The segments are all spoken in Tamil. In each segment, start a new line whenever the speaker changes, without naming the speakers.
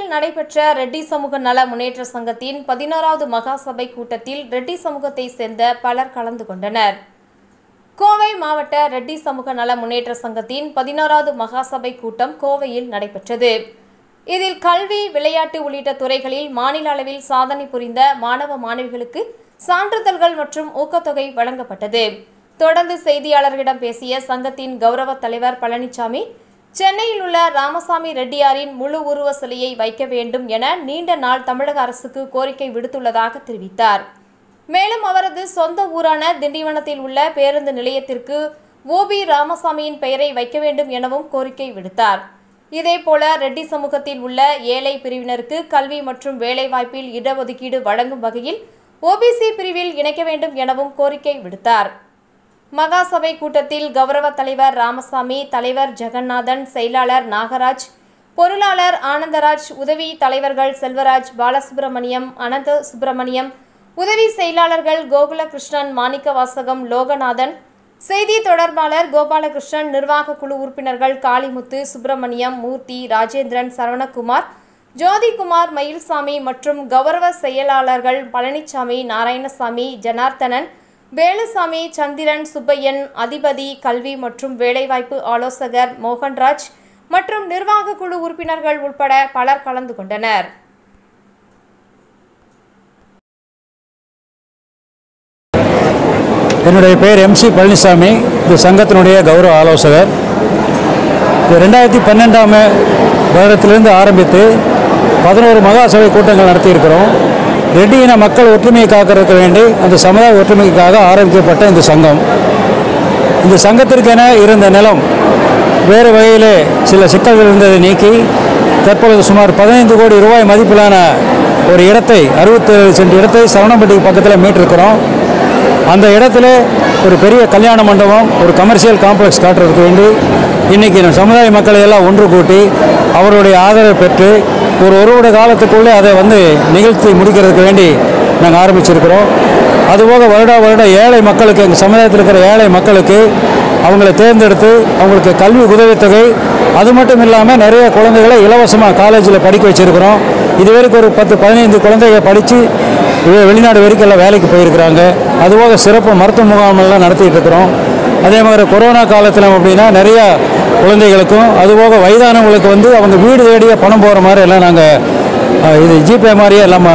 கோவையில் நடைபெற்ற ரெட்டி சமூக நல முன்னேற்ற சங்கத்தின் 11வது மகாசபை கூட்டத்தில் ரெட்டி சமூகத்தை சேர்ந்த பலர் கலந்து கொண்டனர். கோவை மாவட்ட ரெட்டி சமூக நல முன்னேற்ற சங்கத்தின் 11வது மகாசபை கூட்டம் கோவையில் நடைபெற்றது. இதில் கல்வி, விளையாட்டு உள்ளிட்ட துறைகளில் மாநில அளவில் சாதனை புரிந்த மாணவ மாணவிகளுக்கு சான்றிதழ்கள் மற்றும் ஊக்கத்தொகை வழங்கப்பட்டது. தொடர்ந்து செய்தியாளர்களிடம் பேசிய சங்கத்தின் கௌரவ தலைவர் பழனிசாமி, சென்னையில் உள்ள ராமசாமி ரெட்டியாரின் முழு உருவ சிலையை வைக்க வேண்டும் என நீண்ட நாள் தமிழக அரசுக்கு கோரிக்கை விடுத்துள்ளதாக தெரிவித்தார். மேலும் அவரது சொந்த ஊரான திண்டிவனத்தில் உள்ள பேருந்து நிலையத்திற்கு ஓபி ராமசாமியின் பெயரை வைக்க வேண்டும் எனவும் கோரிக்கை விடுத்தார். இதேபோல ரெட்டி சமூகத்தில் உள்ள ஏழை பிரிவினருக்கு கல்வி மற்றும் வேலைவாய்ப்பில் இடஒதுக்கீடு வழங்கும் வகையில் ஓபிசி பிரிவில் இணைக்க வேண்டும் எனவும் கோரிக்கை விடுத்தார். மகாசபை கூட்டத்தில் கௌரவ தலைவர் ராமசாமி, தலைவர் ஜெகநாதன், செயலாளர் நாகராஜ், பொருளாளர் ஆனந்தராஜ், உதவி தலைவர்கள் செல்வராஜ், பாலசுப்ரமணியம், அனந்த சுப்பிரமணியம், உதவி செயலாளர்கள் கோகுலகிருஷ்ணன், மாணிக்கவாசகம், லோகநாதன், செய்தி தொடர்பாளர் கோபாலகிருஷ்ணன், நிர்வாக குழு உறுப்பினர்கள் காளிமுத்து, சுப்பிரமணியம், மூர்த்தி, ராஜேந்திரன், சரவணகுமார், ஜோதிகுமார், மயில்சாமி மற்றும் கௌரவ செயலாளர்கள் பழனிசாமி, நாராயணசாமி, ஜனார்த்தனன், வேலுசாமி, சந்திரன், சுப்பையன், அதிபதி, கல்வி மற்றும் வேலைவாய்ப்பு ஆலோசகர் மோகன்ராஜ் மற்றும் நிர்வாக குழு உறுப்பினர்கள் உட்பட பலர் கலந்து கொண்டனர்.
என்னுடைய பெயர் MC பழனிசாமி. இந்த சங்கத்தினுடைய கௌரவ ஆலோசகர். 2012ஆம் வருடத்திலிருந்து ஆரம்பித்து 11 மகாசபை கூட்டங்கள் நடத்தியிருக்கிறோம். ரெட்டி இன மக்கள் ஒற்றுமையை காக்கிறதுக்கு வேண்டி அந்த சமுதாய ஒற்றுமைக்காக ஆரம்பிக்கப்பட்ட இந்த சங்கம். இந்த சங்கத்திற்கென இருந்த நிலம் வேறு வகையிலே சில சிக்கல்கள் இருந்ததை நீக்கி தற்பொழுது சுமார் 15 கோடி ரூபாய் மதிப்பிலான ஒரு இடத்தை, 67 சென்ட் இடத்தை சரவணம்பட்டிக்கு பக்கத்தில் மீட்டிருக்கிறோம். அந்த இடத்துல ஒரு பெரிய கல்யாண மண்டபம், ஒரு கமர்ஷியல் காம்ப்ளெக்ஸ் காட்டுறதுக்கு வேண்டி இன்றைக்கி சமுதாய மக்களை எல்லாம் ஒன்று கூட்டி அவருடைய ஆதரவை பெற்று ஒரு வருட காலத்துக்குள்ளே அதை நிகழ்த்தி முடிக்கிறதுக்கு வேண்டி நாங்கள் ஆரம்பிச்சிருக்கிறோம். அதுபோக வருட ஏழை மக்களுக்கு, எங்கள் சமுதாயத்தில் இருக்கிற ஏழை மக்களுக்கு அவங்கள தேர்ந்தெடுத்து அவங்களுக்கு கல்வி உதவித்தொகை, அது மட்டும் இல்லாமல் நிறைய குழந்தைகளை இலவசமாக காலேஜில் படிக்க வச்சுருக்கிறோம். இதுவரைக்கும் ஒரு 10-15 குழந்தைகள் படித்து வெளிநாடு வரைக்கும் எல்லாம் வேலைக்கு போயிருக்கிறாங்க. அதுபோக சிறப்பு மருத்துவ முகாமெல்லாம் நடத்திட்டு இருக்கிறோம். அதே மாதிரி கொரோனா காலத்தில் அப்படின்னா நிறையா குழந்தைகளுக்கும் அதுபோக வயதானவங்களுக்கு அவங்க வீடு தேடிய பணம் போகிற மாதிரி எல்லாம் நாங்கள் இது ஜிபே மாதிரியே எல்லாம்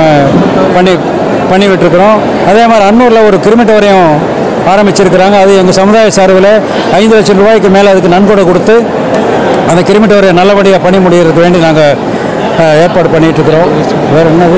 பண்ணி விட்டுருக்குறோம். அதே மாதிரி அன்னூரில் ஒரு கிரிமிட்டோரியம் ஆரம்பிச்சிருக்கிறாங்க. அது எங்கள் சமுதாய சார்பில் 5 லட்சம் ரூபாய்க்கு மேலே அதுக்கு நன்கொடை கொடுத்து அந்த கிரிமிட்டோரியம் நல்லபடியாக பண்ணி முடிகிறதுக்கு வேண்டி நாங்கள் ஏற்பாடு பண்ணிகிட்ருக்குறோம். வேறு என்னது,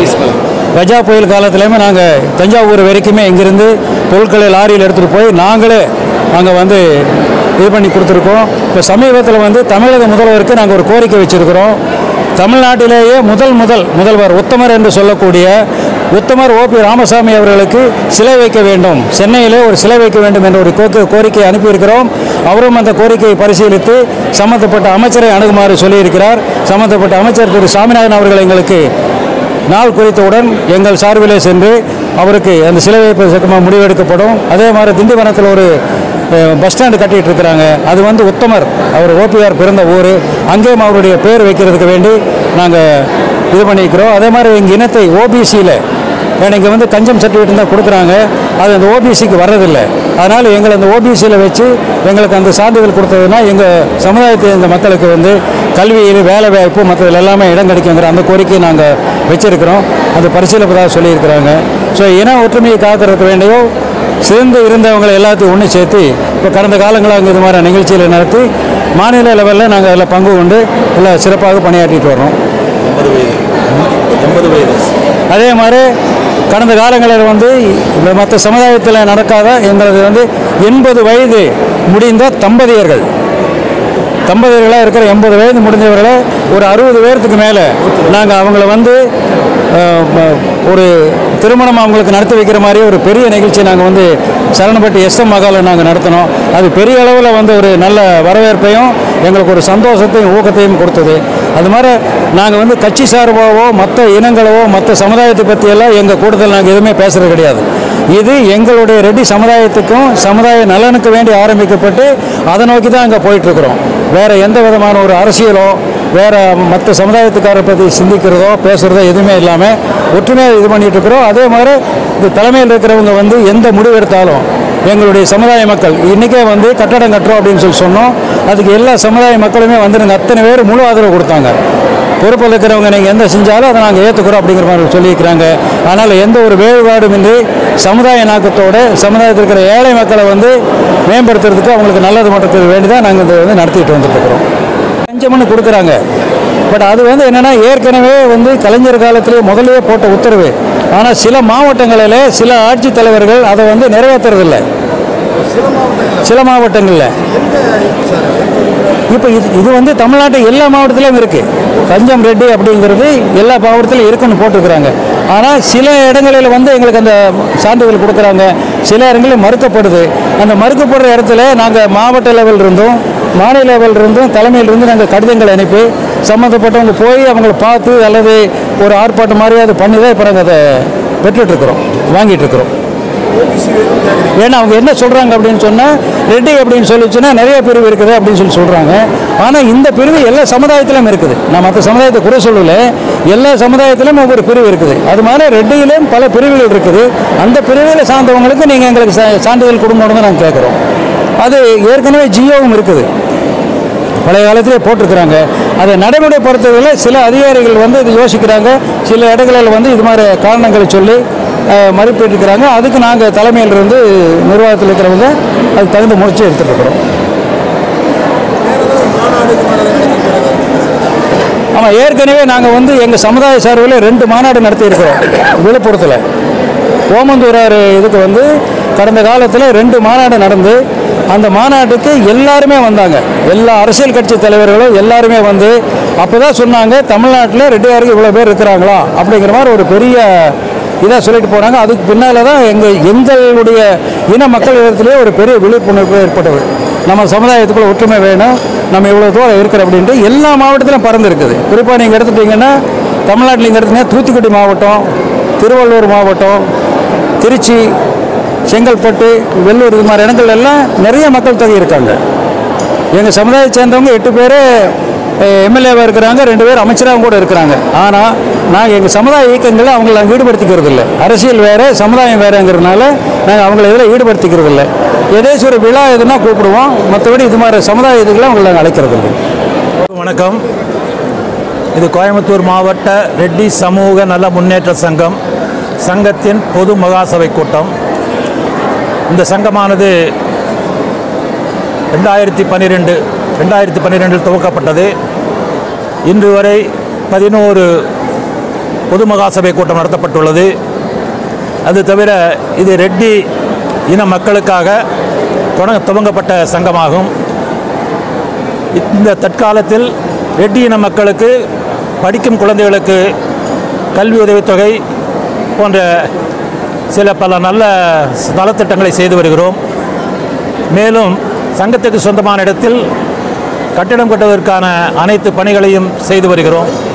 கஜா புயல் காலத்துலேயுமே நாங்கள் தஞ்சாவூர் வரைக்குமே இங்கேருந்து பொருட்களை லாரியில் எடுத்துகிட்டு போய் நாங்களே அங்கே இது பண்ணி கொடுத்துருக்கோம். இப்போ சமீபத்தில் தமிழக முதல்வருக்கு நாங்கள் ஒரு கோரிக்கை வச்சுருக்கிறோம். தமிழ்நாட்டிலேயே முதல்வர் உத்தமர் என்று சொல்லக்கூடிய உத்தமர் ஓபி ராமசாமி அவர்களுக்கு சிலை வைக்க வேண்டும், சென்னையிலே ஒரு சிலை வைக்க வேண்டும் என்ற ஒரு கோரிக்கையை அனுப்பியிருக்கிறோம். அவரும் அந்த கோரிக்கையை பரிசீலித்து சம்பந்தப்பட்ட அமைச்சரை அணுகுமாறு சொல்லியிருக்கிறார். சம்பந்தப்பட்ட அமைச்சர் திரு சாமிநாதன் அவர்கள் எங்களுக்கு நாள் குறித்தவுடன் எங்கள் சார்பிலே சென்று அவருக்கு அந்த சிலை வைப்பதற்கு முடிவெடுக்கப்படும். அதே மாதிரி திண்டிவனத்தில் ஒரு பஸ் ஸ்டாண்டு கட்டிகிட்டு இருக்கிறாங்க. அது உத்தமர், அவர் ஓபிஆர் பிறந்த ஊர், அங்கேயும் அவருடைய பேர் வைக்கிறதுக்கு வேண்டி நாங்கள் இது பண்ணிக்கிறோம். அதே மாதிரி எங்கள் இனத்தை ஓபிசியில் இங்கே கஞ்சம் சர்டிஃபிகேட் தான் கொடுக்குறாங்க, அது அந்த ஓபிசிக்கு வர்றதில்லை. அதனால் எங்களை அந்த ஓபிசியில் வச்சு எங்களுக்கு அந்த சான்றிதழ் கொடுத்ததுன்னா எங்கள் சமுதாயத்தை இந்த மக்களுக்கு கல்வியில் வேலை வாய்ப்பு மற்றதில் எல்லாமே இடம் கிடைக்குங்கிற அந்த கோரிக்கையை நாங்கள் வச்சுருக்கிறோம். அது பரிசீலிப்பதாக சொல்லியிருக்கிறாங்க. ஸோ இன ஒற்றுமையை காக்கிறதுக்கு வேண்டியோ சேர்ந்து இருந்தவங்களை எல்லாத்தையும் ஒன்று சேர்த்து இப்போ கடந்த காலங்களாக இது மாதிரி நிகழ்ச்சியில் நடத்தி மாநில லெவலில் நாங்கள் அதில் பங்கு கொண்டு எல்லாம் சிறப்பாக பணியாற்றிட்டு வர்றோம். 80 வயது. அதே மாதிரி கடந்த காலங்களில் மற்ற சமுதாயத்தில் நடக்காத எங்களது 80 வயது முடிந்த தம்பதியர்களாக இருக்கிற 80 வயது முடிஞ்சவர்களை ஒரு 60 பேர்த்துக்கு மேலே நாங்கள் அவங்கள ஒரு திருமணம் அவங்களுக்கு நடத்தி வைக்கிற மாதிரி ஒரு பெரிய நிகழ்ச்சி நாங்கள் சரணப்பட்டி SM மகாலில் நாங்கள் நடத்தினோம். அது பெரிய அளவில் ஒரு நல்ல வரவேற்பையும் எங்களுக்கு ஒரு சந்தோஷத்தையும் ஊக்கத்தையும் கொடுத்தது. அது மாதிரி நாங்கள் கட்சி சார்பாகவோ மற்ற இனங்களோ மற்ற சமுதாயத்தை பற்றியெல்லாம் எங்கள் கூட்டத்தில் நாங்கள் எதுவுமே பேசுகிறது கிடையாது. இது எங்களுடைய ரெட்டி சமுதாயத்துக்கும் சமுதாய நலனுக்கு வேண்டி ஆரம்பிக்கப்பட்டு அதை நோக்கி தான் அங்கே போயிட்டுருக்குறோம். வேறு எந்த விதமான ஒரு அரசியலோ வேறு மற்ற சமுதாயத்துக்காரை பற்றி சிந்திக்கிறதோ பேசுகிறதோ எதுவுமே இல்லாமல் ஒற்றுமையாக இது பண்ணிகிட்டு இருக்கிறோம். அதே மாதிரி இந்த தலைமையில் இருக்கிறவங்க வந்து எந்த முடிவு எடுத்தாலும் எங்களுடைய சமுதாய மக்கள் இன்றைக்கே வந்து கட்டடம் கட்டுறோம் அப்படின்னு சொன்னோம். அதுக்கு எல்லா சமுதாய மக்களுமே வந்து அத்தனை பேர் முழு ஆதரவு கொடுத்தாங்க. பொறுப்பில் இருக்கிறவங்க நீங்கள் எந்த செஞ்சாலும் அதை நாங்கள் ஏற்றுக்கிறோம் அப்படிங்கிற மாதிரி சொல்லியிருக்கிறாங்க. அதனால் எந்த ஒரு வேறுபாடுமின்றி சமுதாய நாக்கத்தோடு சமுதாயத்தில் இருக்கிற ஏழை மக்களை வந்து மேம்படுத்துறதுக்கு அவங்களுக்கு நல்லது பண்ணுறதுக்கு வேண்டி தான் நாங்கள் இதை வந்து நடத்திட்டு வந்துட்டுருக்கிறோம். லஞ்சம்னு கொடுக்குறாங்க. பட் அது வந்து என்னென்னா ஏற்கனவே வந்து கலைஞர் காலத்திலேயே முதலே போட்ட உத்தரவு. ஆனால் சில மாவட்டங்களில் சில ஆட்சித்தலைவர்கள் அதை வந்து நிறைவேற்றுறதில்லை. சில மாவட்டங்களில் இப்போ இது வந்து தமிழ்நாட்டு எல்லா மாவட்டத்திலையும் இருக்குது. தஞ்சம் ரெட்டி அப்படிங்கிறது எல்லா மாவட்டத்திலும் இருக்குன்னு போட்டிருக்கிறாங்க. ஆனால் சில இடங்களில் வந்து எங்களுக்கு அந்த சான்றிதழ் கொடுக்குறாங்க, சில இடங்களில் மறுக்கப்படுது. அந்த மறுக்கப்படுற இடத்துல நாங்கள் மாவட்ட லெவல் இருந்தும் மாநில லெவல் இருந்தும் தலைமையிலிருந்து நாங்கள் கடிதங்கள் அனுப்பி சம்மந்தப்பட்டவங்க போய் அவங்கள பார்த்து அல்லது ஒரு ஆர்ப்பாட்டம் மாதிரி அதை பண்ணி தான் இப்போ நாங்கள் அதை பெற்றுட்ருக்குறோம், வாங்கிட்டுருக்குறோம். ஏன்னா அவங்க என்ன சொல்கிறாங்க அப்படின்னு சொன்னால் ரெட்டி அப்படின்னு சொல்லிச்சுன்னா நிறைய பிரிவு இருக்குது அப்படின்னு சொல்கிறாங்க. ஆனால் இந்த பிரிவு எல்லா சமுதாயத்திலும் இருக்குது. நான் மற்ற சமுதாயத்தை குறை சொல்லலை, எல்லா சமுதாயத்திலும் ஒவ்வொரு பிரிவு இருக்குது. அது மாதிரி ரெட்டியிலும் பல பிரிவுகள் இருக்குது. அந்த பிரிவுகளை சார்ந்தவங்களுக்கு நீங்கள் எங்களுக்கு சான்றிதழ் கொடுக்கணும்னு தான் நாங்கள் கேட்குறோம். அது ஏற்கனவே ஜியோவும் இருக்குது, பழைய காலத்திலே போட்டிருக்கிறாங்க. அதை நடைமுறைப்படுத்துவதில் சில அதிகாரிகள் வந்து இது யோசிக்கிறாங்க, சில இடங்களில் வந்து இது மாதிரி காரணங்களை சொல்லி மறுப்பேற்றுக்கிறாங்க. அதுக்கு நாங்கள் தலைமையிலிருந்து நிர்வாகத்தில் இருக்கிறவங்க அதுக்கு தகுந்த முயற்சி எடுத்துகிட்டு இருக்கிறோம். ஆமாம், ஏற்கனவே நாங்கள் வந்து எங்கள் சமுதாய சார்பில் 2 மாநாடு நடத்தியிருக்கிறோம். விழுப்புரத்தில் ஓமந்தூரார் இதுக்கு வந்து கடந்த காலத்தில் 2 மாநாடு நடந்து அந்த மாநாட்டுக்கு எல்லாருமே வந்தாங்க. எல்லா அரசியல் கட்சி தலைவர்களும் எல்லாருமே வந்து அப்போ தான் சொன்னாங்க, தமிழ்நாட்டில் ரெட்டியாருக்கு இவ்வளோ பேர் இருக்கிறாங்களா அப்படிங்கிற மாதிரி ஒரு பெரிய இதாக சொல்லிட்டு போனாங்க. அதுக்கு பின்னால் தான் எங்களுடைய இன மக்கள் இடத்துலேயே ஒரு பெரிய விழிப்புணர்வு ஏற்பட்டது. நம்ம சமுதாயத்துக்குள்ள ஒற்றுமை வேணும், நம்ம இவ்வளோ தூரம் இருக்கிற அப்படின்ட்டு எல்லா மாவட்டத்திலும் பறந்துருக்குது. குறிப்பாக நீங்கள் எடுத்துட்டிங்கன்னா தமிழ்நாட்டில் நீங்கள் எடுத்துட்டிங்கன்னா தூத்துக்குடி மாவட்டம், திருவள்ளூர் மாவட்டம், திருச்சி, செங்கல்பட்டு, வெள்ளூர் இது மாதிரி இடங்கள் எல்லாம் நிறைய மக்கள் தொகை இருக்காங்க. எங்கள் சமுதாயத்தை சேர்ந்தவங்க 8 பேர் எம்எல்ஏவாக இருக்கிறாங்க, 2 பேர் அமைச்சராகவும் கூட இருக்கிறாங்க. ஆனால் நாங்கள் எங்கள் சமுதாய இயக்கங்களில் அவங்களை நாங்கள் ஈடுபடுத்திக்கிறது இல்லை. அரசியல் வேறு, சமுதாயம் வேறுங்கிறதுனால நாங்கள் அவங்கள இதில் ஈடுபடுத்திக்கிறது இல்லை. ஏதாச்சும் ஒரு விழா எதுனா கூப்பிடுவோம், மற்றபடி இது மாதிரி சமுதாய இதுகளை அவங்களை நாங்கள் அழைக்கிறது இல்லை.
வணக்கம். இது கோயம்புத்தூர் மாவட்ட ரெட்டி சமூக நல முன்னேற்ற சங்கத்தின் பொது மகாசபை கூட்டம். இந்த சங்கமானது 2012 துவக்கப்பட்டது. இன்று வரை 11 பொது மகாசபை கூட்டம் நடத்தப்பட்டுள்ளது. அது தவிர இது ரெட்டி இன மக்களுக்காக துவங்கப்பட்ட சங்கமாகும். இந்த தற்காலத்தில் ரெட்டி இன மக்களுக்கு படிக்கும் குழந்தைகளுக்கு கல்வி உதவித்தொகை போன்ற பல நல்ல நலத்திட்டங்களை செய்து வருகிறோம். மேலும் சங்கத்துக்கு சொந்தமான இடத்தில் கட்டிடம் கட்டுவதற்கான அனைத்து பணிகளையும் செய்து வருகிறோம்.